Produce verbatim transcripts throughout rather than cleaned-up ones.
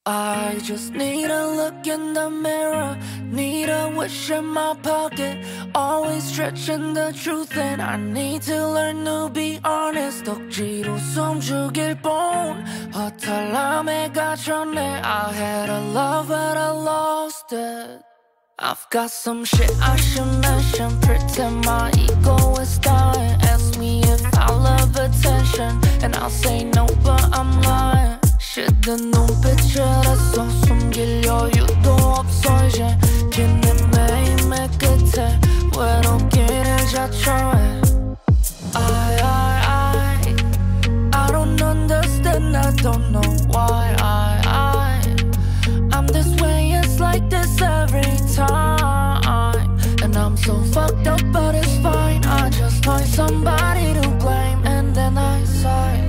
I just need a look in the mirror, need a wish in my pocket, always stretching the truth and I need to learn to be honest. 억지로 숨죽일 뿐 허탈함에 갇혔네. I had a love but I lost it. I've got some shit I should mention, pretend my ego is dying. Ask me if I love attention and I'll say no but I'm lying. 시든 눈빛이라서 숨길 여유도 없어 이제 긴 매일매일 끝에 외롭기를 자초해. I, I, I, I don't understand, I don't know why I, I, I'm this way, it's like this every time. And I'm so fucked up but it's fine, I just find somebody to blame and then I sigh.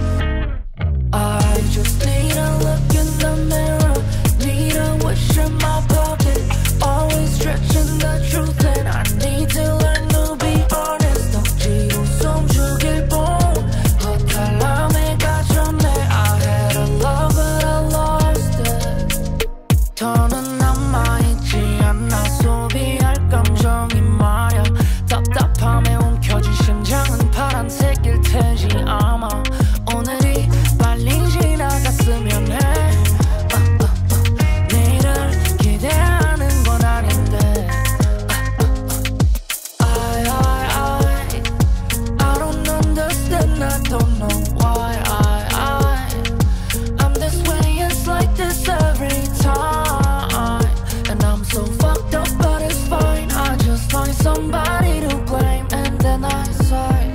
I just need a look in the mirror, need a wish in my pocket, always stretching the truth and I need to learn to be honest. 억지로 숨죽일 뿐 허탈함에 갇혔네. I had a love but I lost it. 더는 남아있지 않아 소비할 감정이 말야. 답답함에 움켜진 심장은 파란색일 테지 아마. 오늘이 빨리 지나갔으면 해. uh, uh, uh. 내일을 기대하는 건 아닌데. uh, uh, uh. I, I, I, I don't understand, I don't know why I, I, I'm this way, it's like this every time. And I'm so fucked up but it's fine, I just find somebody to blame and then I sigh.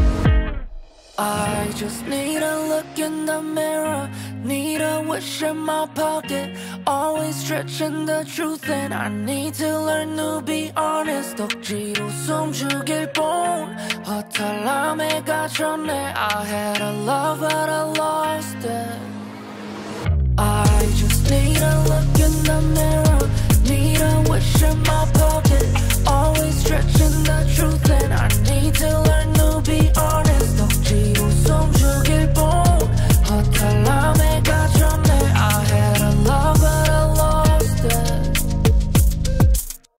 I just need a look in the mirror, need a wish in my pocket, always stretching the truth and I need to learn to be honest. 억지로 숨죽일 뿐 허탈함에 갇혔네. I had a love but I lost it. I just need a look